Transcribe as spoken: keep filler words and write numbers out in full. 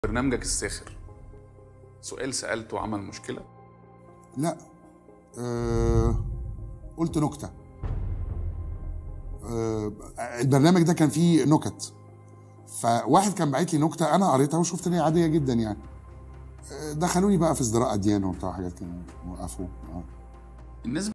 برنامجك الساخر سؤال سألته عمل مشكلة؟ لا. أه قلت نكتة. أه البرنامج ده كان فيه نكت، فواحد كان باعت لي نكتة أنا قريتها وشفت إن هي عادية جدا يعني. أه دخلوني بقى في ازدراء أديان وبتاع حاجات كده، وقفوا. الناس